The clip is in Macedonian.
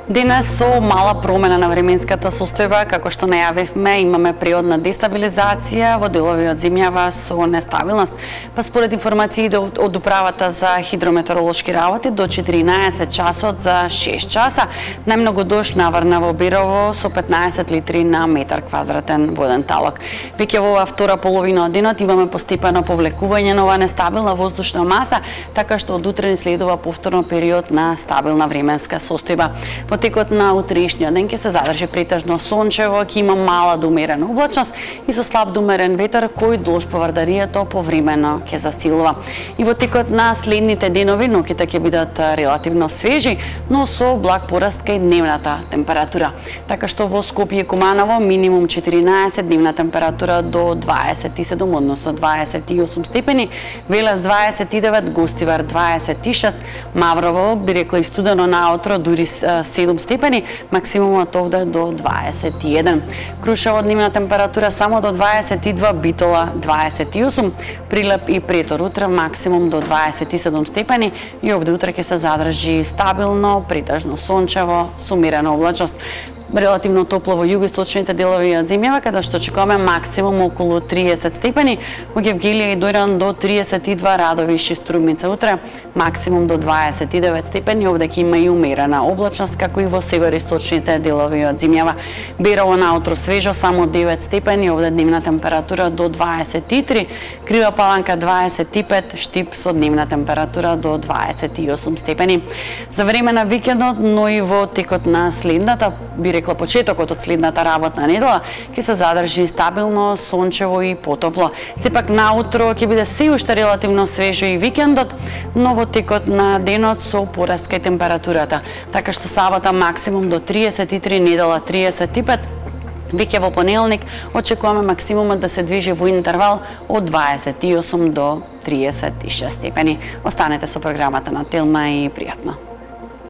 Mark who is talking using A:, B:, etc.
A: Денес со мала промена на временската состојба, како што најавивме, имаме природна дестабилизација во делови од земјава со нестабилност. Па според информации од Управата за хидрометеоролошки работи до 14 часот за 6 часа, најмногу дожд наврна во Берово со 15 литри на метар квадратен воден талок. Веќе во оваа втора половина од денот имаме постепено повлекување на оваа нестабилна воздушна маса, така што од утре ни следува повторно период на стабилна временска состојба. Во текот на утрешниот ден ќе се задржи претежно сончево, ќе има мала до умерена облачност и со слаб до умерен ветер кој долж поврдарието повремено ќе засилува. И во текот на следните денови ноќите ќе бидат релативно свежи, но со благ пораст кај дневната температура. Така што во Скопје и Куманово минимум 14, дневна температура до 27, односно 28 степени, Велес 29, Гостивар 26, Маврово би рекла и студено наутро, дури 7 степени, максимумот овде до 21. Крушево дневна температура само до 22, Битола 28, Прилеп и Претор утре максимум до 27 степени и овде утре ќе се задржи стабилно, претежно сончево, со умерена облачност. Релативно топло во југоисточните делови од земјава, каде што очекуваме максимум околу 30 степени, во Гевгелија и Дојран до 32, Радовиш и Струмица утре максимум до 29 степени, овде ќе има и умерена облачност, како и во североисточните делови од земјава. Берово наутро свежо, само 9 степени, овде дневна температура до 23, Крива Паланка 25, Штип со дневна температура до 28 степени. За време на викендот, но и во текот на следната, би рекла почетокот од следната работна недела, ќе се задржи стабилно, сончево и потопло. Сепак наутро ќе биде се уште релативно свежо и викендот, но во текот на денот со пораст кај температурата. Така што сабота максимум до 33, недела 35, веќе во понеделник очекуваме максимумот да се движи во интервал од 28 до 36 степени. Останете со програмата на Телма и пријатно.